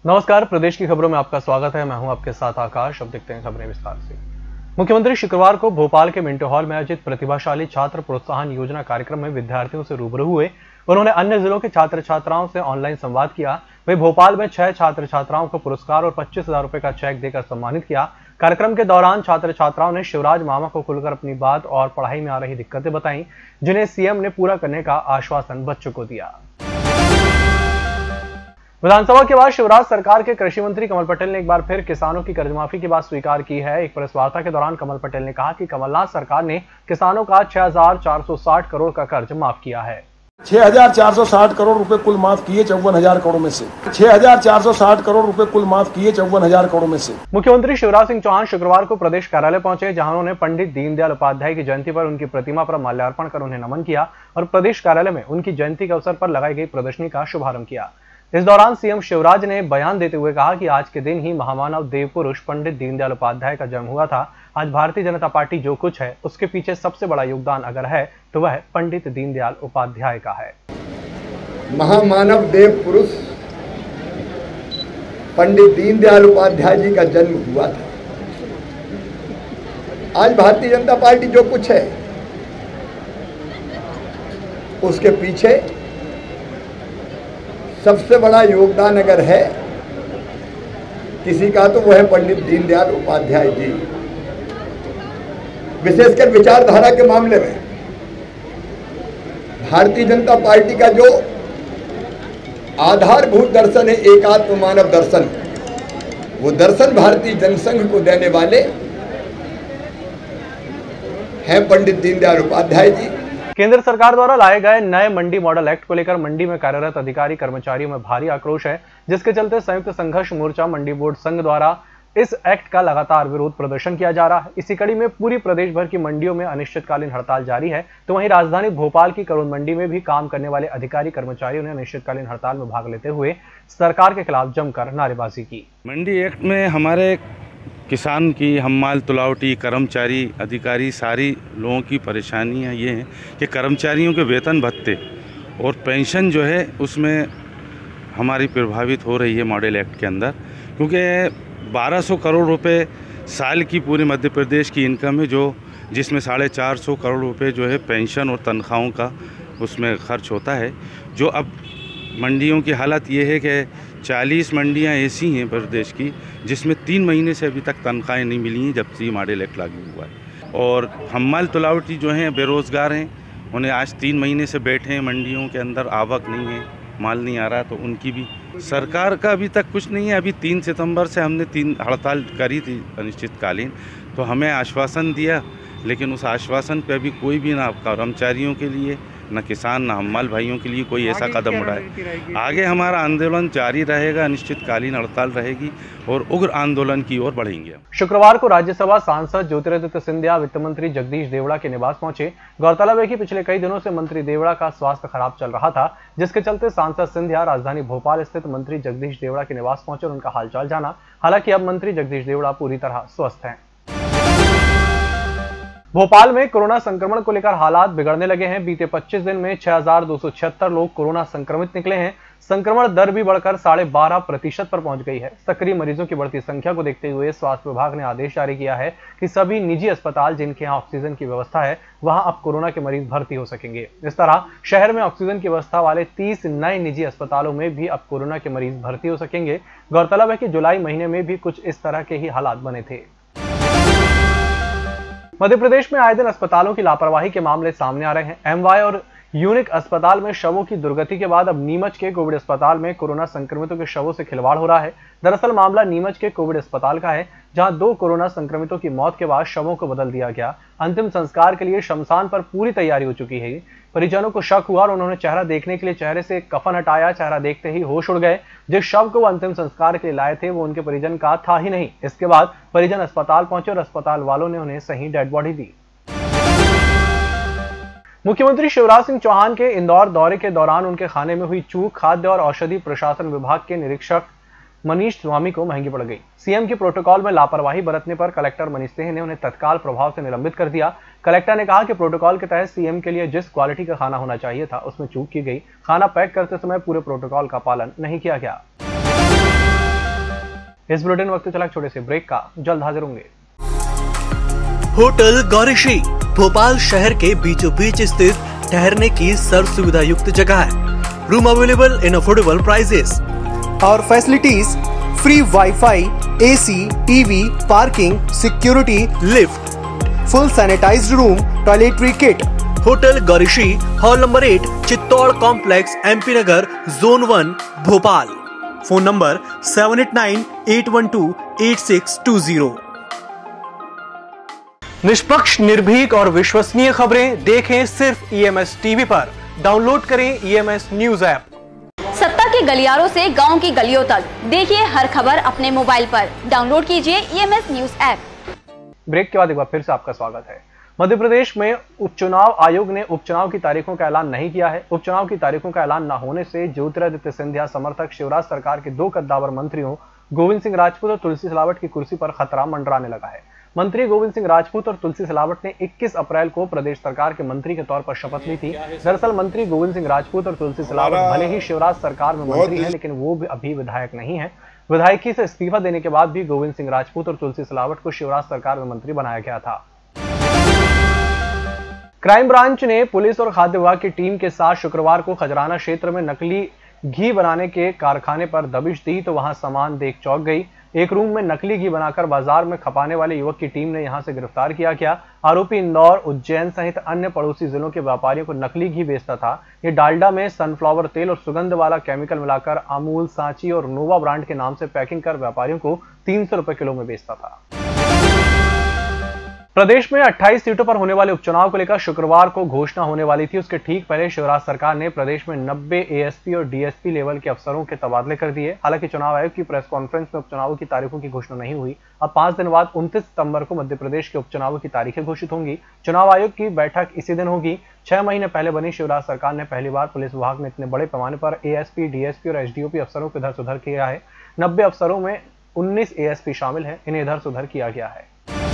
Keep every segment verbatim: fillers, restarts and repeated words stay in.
नमस्कार, प्रदेश की खबरों में आपका स्वागत है। मैं हूं आपके साथ आकाश। अब देखते हैं खबरें विस्तार से। मुख्यमंत्री शुक्रवार को भोपाल के मिंटो हॉल में आयोजित प्रतिभाशाली छात्र प्रोत्साहन योजना कार्यक्रम में विद्यार्थियों से रूबरू हुए। उन्होंने अन्य जिलों के छात्र छात्राओं से ऑनलाइन संवाद किया। वहीं भोपाल में छह छात्र छात्राओं को पुरस्कार और पच्चीस हजार रुपए का चेक देकर सम्मानित किया। कार्यक्रम के दौरान छात्र छात्राओं ने शिवराज मामा को खुलकर अपनी बात और पढ़ाई में आ रही दिक्कतें बताई, जिन्हें सीएम ने पूरा करने का आश्वासन बच्चों को दिया। विधानसभा के बाद शिवराज सरकार के कृषि मंत्री कमल पटेल ने एक बार फिर किसानों की कर्जमाफी की बात स्वीकार की है। एक प्रेस वार्ता के दौरान कमल पटेल ने कहा कि कमलनाथ सरकार ने किसानों का छह हजार चार सौ साठ करोड़ का कर्ज माफ किया है। छह हजार चार सौ साठ करोड़ रुपए कुल माफ किए चौवन हजार करोड़ में से छह हजार चार सौ साठ करोड़ रुपए कुल माफ किए चौवन हजार करोड़ में से मुख्यमंत्री शिवराज सिंह चौहान शुक्रवार को प्रदेश कार्यालय पहुंचे, जहां उन्होंने पंडित दीनदयाल उपाध्याय की जयंती पर उनकी प्रतिमा पर माल्यार्पण कर उन्हें नमन किया और प्रदेश कार्यालय में उनकी जयंती के अवसर पर लगाई गई प्रदर्शनी का शुभारंभ किया। इस दौरान सीएम शिवराज ने बयान देते हुए कहा कि आज के दिन ही महामानव देव पुरुष पंडित दीनदयाल उपाध्याय का जन्म हुआ था। आज भारतीय जनता पार्टी जो कुछ है उसके पीछे सबसे बड़ा योगदान अगर है तो वह पंडित दीनदयाल उपाध्याय का है। महामानव देव पुरुष पंडित दीनदयाल उपाध्याय जी का जन्म हुआ था। आज भारतीय जनता पार्टी जो कुछ है उसके पीछे सबसे बड़ा योगदान अगर है किसी का तो वह है पंडित दीनदयाल उपाध्याय जी। विशेषकर विचारधारा के मामले में भारतीय जनता पार्टी का जो आधारभूत दर्शन है, एकात्म मानव दर्शन, वो दर्शन भारतीय जनसंघ को देने वाले हैं पंडित दीनदयाल उपाध्याय जी। केंद्र सरकार द्वारा लाए गए नए मंडी मॉडल एक्ट को लेकर मंडी में कार्यरत अधिकारी कर्मचारियों में भारी आक्रोश है, जिसके चलते संयुक्त संघर्ष मोर्चा मंडी बोर्ड संघ द्वारा इस एक्ट का लगातार विरोध प्रदर्शन किया जा रहा है। इसी कड़ी में पूरी प्रदेश भर की मंडियों में अनिश्चितकालीन हड़ताल जारी है, तो वहीं राजधानी भोपाल की करोल मंडी में भी काम करने वाले अधिकारी कर्मचारियों ने अनिश्चितकालीन हड़ताल में भाग लेते हुए सरकार के खिलाफ जमकर नारेबाजी की। मंडी एक्ट में हमारे किसान की, हम्माल, तुलावटी, कर्मचारी, अधिकारी, सारी लोगों की परेशानियां ये हैं कि कर्मचारियों के वेतन भत्ते और पेंशन जो है उसमें हमारी प्रभावित हो रही है मॉडल एक्ट के अंदर, क्योंकि बारह सौ करोड़ रुपए साल की पूरे मध्य प्रदेश की इनकम है, जो जिसमें साढ़े चार सौ करोड़ रुपए जो है पेंशन और तनख्वाहों का उसमें खर्च होता है। जो अब मंडियों की हालत ये है कि चालीस मंडियां ऐसी हैं प्रदेश की जिसमें तीन महीने से अभी तक तनख्वाहें नहीं मिली हैं जब से मॉडल एक्ट लागू हुआ है। और हम्माल तुलावटी जो हैं बेरोज़गार हैं, उन्हें आज तीन महीने से बैठे हैं मंडियों के अंदर, आवक नहीं है, माल नहीं आ रहा, तो उनकी भी सरकार का अभी तक कुछ नहीं है। अभी तीन सितंबर से हमने तीन हड़ताल करी थी अनिश्चितकालीन, तो हमें आश्वासन दिया, लेकिन उस आश्वासन पे अभी कोई भी ना कर्मचारियों के लिए, न किसान, न हम्माल भाइयों के लिए कोई ऐसा कदम उठाए। आगे हमारा आंदोलन जारी रहेगा, अनिश्चितकालीन हड़ताल रहेगी और उग्र आंदोलन की ओर बढ़ेंगे। शुक्रवार को राज्यसभा सांसद ज्योतिरादित्य सिंधिया वित्त मंत्री जगदीश देवड़ा के निवास पहुंचे। गौरतलब है कि पिछले कई दिनों से मंत्री देवड़ा का स्वास्थ्य खराब चल रहा था, जिसके चलते सांसद सिंधिया राजधानी भोपाल स्थित मंत्री जगदीश देवड़ा के निवास पहुंचे और उनका हालचाल जाना। हालांकि अब मंत्री जगदीश देवड़ा पूरी तरह स्वस्थ हैं। भोपाल में कोरोना संक्रमण को लेकर हालात बिगड़ने लगे हैं। बीते पच्चीस दिन में छह हजार दो सौ छिहत्तर लोग कोरोना संक्रमित निकले हैं। संक्रमण दर भी बढ़कर साढ़े बारह प्रतिशत पर पहुंच गई है। सक्रिय मरीजों की बढ़ती संख्या को देखते हुए स्वास्थ्य विभाग ने आदेश जारी किया है कि सभी निजी अस्पताल जिनके यहाँ ऑक्सीजन की व्यवस्था है, वहां अब कोरोना के मरीज भर्ती हो सकेंगे। इस तरह शहर में ऑक्सीजन की व्यवस्था वाले तीस नए निजी अस्पतालों में भी अब कोरोना के मरीज भर्ती हो सकेंगे। गौरतलब है कि जुलाई महीने में भी कुछ इस तरह के ही हालात बने थे। मध्य प्रदेश में आए दिन अस्पतालों की लापरवाही के मामले सामने आ रहे हैं। एमवाय और यूनिक अस्पताल में शवों की दुर्गति के बाद अब नीमच के कोविड अस्पताल में कोरोना संक्रमितों के शवों से खिलवाड़ हो रहा है। दरअसल मामला नीमच के कोविड अस्पताल का है, जहां दो कोरोना संक्रमितों की मौत के बाद शवों को बदल दिया गया। अंतिम संस्कार के लिए शमशान पर पूरी तैयारी हो चुकी है। परिजनों को शक हुआ और उन्होंने चेहरा देखने के लिए चेहरे से कफन हटाया। चेहरा देखते ही होश उड़ गए। जिस शव को वो अंतिम संस्कार के लिए लाए थे वो उनके परिजन का था ही नहीं। इसके बाद परिजन अस्पताल पहुंचे और अस्पताल वालों ने उन्हें सही डेड बॉडी दी। मुख्यमंत्री शिवराज सिंह चौहान के इंदौर दौरे के दौरान उनके खाने में हुई चूक खाद्य और औषधि प्रशासन विभाग के निरीक्षक मनीष स्वामी को महंगी पड़ गई। सीएम के प्रोटोकॉल में लापरवाही बरतने पर कलेक्टर मनीष सिंह ने उन्हें तत्काल प्रभाव से निलंबित कर दिया। कलेक्टर ने कहा कि प्रोटोकॉल के तहत सीएम के लिए जिस क्वालिटी का खाना होना चाहिए था उसमें चूक की गई। खाना पैक करते समय पूरे प्रोटोकॉल का पालन नहीं किया गया। इस बुलेटिन वक्त चला छोटे से ब्रेक का, जल्द हाजिर होंगे। होटल गौरीश्री भोपाल शहर के बीचों बीच स्थित ठहरने की सर्व सुविधा युक्त जगह है। Room available in affordable prices और facilities free wifi, AC, TV, parking, security, lift, full sanitised room, toiletry kit. Hotel Gaurishree, hall number eight, Chittor complex, MP Nagar, zone one, Bhopal. Phone number seven eight nine eight one two eight six two zero. निष्पक्ष, निर्भीक और विश्वसनीय खबरें देखें सिर्फ EMS TV पर। Download करें EMS news app. सत्ता के गलियारों से गांव की गलियों तक देखिए हर खबर अपने मोबाइल पर। डाउनलोड कीजिए ईएमएस न्यूज ऐप। ब्रेक के बाद एक बार फिर से आपका स्वागत है। मध्य प्रदेश में उपचुनाव आयोग ने उपचुनाव की तारीखों का ऐलान नहीं किया है। उपचुनाव की तारीखों का ऐलान न होने से ज्योतिरादित्य सिंधिया समर्थक शिवराज सरकार के दो कद्दावर मंत्रियों गोविंद सिंह राजपूत और तुलसी सिलावट की कुर्सी पर खतरा मंडराने लगा है। मंत्री गोविंद सिंह राजपूत और तुलसी सिलावट ने इक्कीस अप्रैल को प्रदेश सरकार के मंत्री के तौर पर शपथ ली थी। दरअसल मंत्री गोविंद सिंह राजपूत और तुलसी सिलावट भले ही शिवराज सरकार में मंत्री हैं, लेकिन वो भी अभी विधायक नहीं है। विधायकी से इस्तीफा देने के बाद भी गोविंद सिंह राजपूत और तुलसी सिलावट को शिवराज सरकार में मंत्री बनाया गया था। क्राइम ब्रांच ने पुलिस और खाद्य विभाग की टीम के साथ शुक्रवार को खजराना क्षेत्र में नकली घी बनाने के कारखाने पर दबिश दी तो वहां सामान देख चौंक गई। एक रूम में नकली घी बनाकर बाजार में खपाने वाले युवक की टीम ने यहां से गिरफ्तार किया गया। आरोपी इंदौर, उज्जैन सहित अन्य पड़ोसी जिलों के व्यापारियों को नकली घी बेचता था। ये डालडा में सनफ्लावर तेल और सुगंध वाला केमिकल मिलाकर अमूल, सांची और नोवा ब्रांड के नाम से पैकिंग कर व्यापारियों को तीन सौ रुपए किलो में बेचता था। प्रदेश में अट्ठाईस सीटों पर होने वाले उपचुनाव को लेकर शुक्रवार को घोषणा होने वाली थी। उसके ठीक पहले शिवराज सरकार ने प्रदेश में नब्बे एएसपी और डीएसपी लेवल के अफसरों के तबादले कर दिए। हालांकि चुनाव आयोग की प्रेस कॉन्फ्रेंस में उपचुनावों की तारीखों की घोषणा नहीं हुई। अब पांच दिन बाद उनतीस सितंबर को मध्य प्रदेश के उपचुनावों की तारीखें घोषित होंगी। चुनाव आयोग की बैठक इसी दिन होगी। छह महीने पहले बनी शिवराज सरकार ने पहली बार पुलिस विभाग में इतने बड़े पैमाने पर एएसपी, डीएसपी और एसडीओपी अफसरों को इधर से उधर किया है। नब्बे अफसरों में उन्नीस एएसपी शामिल है। इन्हें इधर से उधर किया गया है।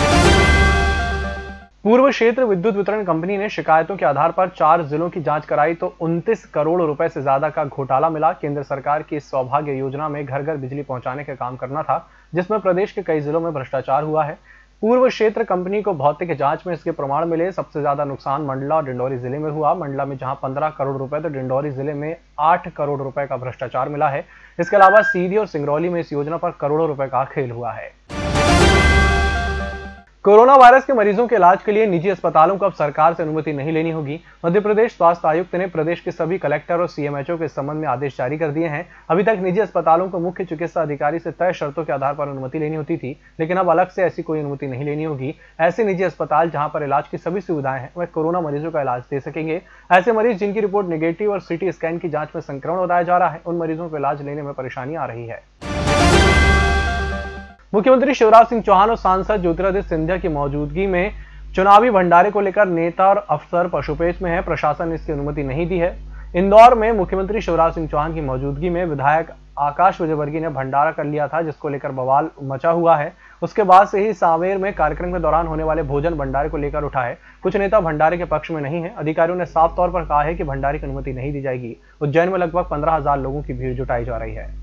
पूर्व क्षेत्र विद्युत वितरण कंपनी ने शिकायतों के आधार पर चार जिलों की जांच कराई तो उनतीस करोड़ रुपए से ज्यादा का घोटाला मिला। केंद्र सरकार की इस सौभाग्य योजना में घर घर बिजली पहुंचाने का काम करना था, जिसमें प्रदेश के कई जिलों में भ्रष्टाचार हुआ है। पूर्व क्षेत्र कंपनी को भौतिक जांच में इसके प्रमाण मिले। सबसे ज्यादा नुकसान मंडला और डिंडौरी जिले में हुआ। मंडला में जहां पंद्रह करोड़ रुपए तो डिंडौरी जिले में आठ करोड़ रुपए का भ्रष्टाचार मिला है। इसके अलावा सीधी और सिंगरौली में इस योजना पर करोड़ों रुपए का खेल हुआ है। कोरोना वायरस के मरीजों के इलाज के लिए निजी अस्पतालों को अब सरकार से अनुमति नहीं लेनी होगी। मध्य प्रदेश स्वास्थ्य आयुक्त ने प्रदेश के सभी कलेक्टर और सीएमएचओ के संबंध में आदेश जारी कर दिए हैं। अभी तक निजी अस्पतालों को मुख्य चिकित्सा अधिकारी से तय शर्तों के आधार पर अनुमति लेनी होती थी, लेकिन अब अलग से ऐसी कोई अनुमति नहीं लेनी होगी। ऐसे निजी अस्पताल जहां पर इलाज की सभी सुविधाएं हैं, वह कोरोना मरीजों का इलाज दे सकेंगे। ऐसे मरीज जिनकी रिपोर्ट नेगेटिव और सीटी स्कैन की जांच में संक्रमण बताया जा रहा है, उन मरीजों को इलाज लेने में परेशानी आ रही है। मुख्यमंत्री शिवराज सिंह चौहान और सांसद ज्योतिरादित्य सिंधिया की मौजूदगी में चुनावी भंडारे को लेकर नेता और अफसर पशुपेश में है। प्रशासन ने इसकी अनुमति नहीं दी है। इंदौर में मुख्यमंत्री शिवराज सिंह चौहान की मौजूदगी में विधायक आकाश विजयवर्गीय ने भंडारा कर लिया था, जिसको लेकर बवाल मचा हुआ है। उसके बाद से ही सांवेर में कार्यक्रम के दौरान होने वाले भोजन भंडारे को लेकर उठा है। कुछ नेता भंडारे के पक्ष में नहीं है। अधिकारियों ने साफ तौर पर कहा है कि भंडारे की अनुमति नहीं दी जाएगी। उज्जैन में लगभग पंद्रह हजार लोगों की भीड़ जुटाई जा रही है।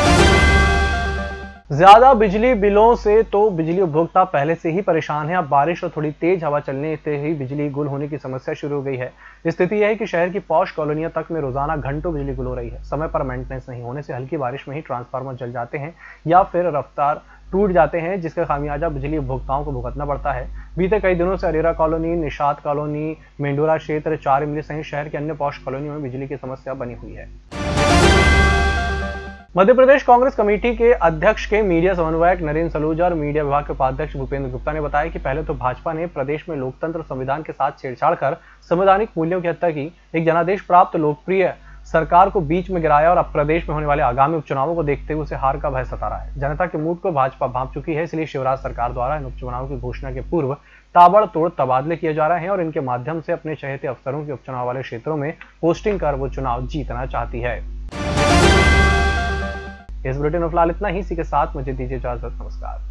ज्यादा बिजली बिलों से तो बिजली उपभोक्ता पहले से ही परेशान है। अब बारिश और थोड़ी तेज हवा चलने से ही बिजली गुल होने की समस्या शुरू हो गई है। स्थिति यह है कि शहर की पौष कॉलोनियों तक में रोजाना घंटों बिजली गुल हो रही है। समय पर मेंटेनेंस नहीं होने से हल्की बारिश में ही ट्रांसफार्मर जल जाते हैं या फिर रफ्तार टूट जाते हैं, जिसका खामियाजा बिजली उपभोक्ताओं को भुगतना पड़ता है। बीते कई दिनों से अरेरा कॉलोनी, निषाद कॉलोनी, मेंडोरा क्षेत्र, चार इमली सहित शहर के अन्य पौष कॉलोनियों में बिजली की समस्या बनी हुई है। मध्य प्रदेश कांग्रेस कमेटी के अध्यक्ष के मीडिया समन्वयक नरेंद्र सलूजा और मीडिया विभाग के उपाध्यक्ष भूपेंद्र गुप्ता ने बताया कि पहले तो भाजपा ने प्रदेश में लोकतंत्र संविधान के साथ छेड़छाड़ कर संवैधानिक मूल्यों की हत्या की। एक जनादेश प्राप्त लोकप्रिय सरकार को बीच में गिराया और अब प्रदेश में होने वाले आगामी उपचुनावों को देखते हुए उसे हार का भय सता रहा है। जनता के मूड को भाजपा भांप चुकी है, इसलिए शिवराज सरकार द्वारा इन उपचुनावों की घोषणा के पूर्व ताबड़तोड़ तबादले किए जा रहे हैं और इनके माध्यम से अपने चहेते अफसरों के उपचुनाव वाले क्षेत्रों में पोस्टिंग कर वो चुनाव जीतना चाहती है। इस बुलेटिन में फिलहाल इतना ही। इसी के साथ मुझे दीजिए इजाजत। नमस्कार।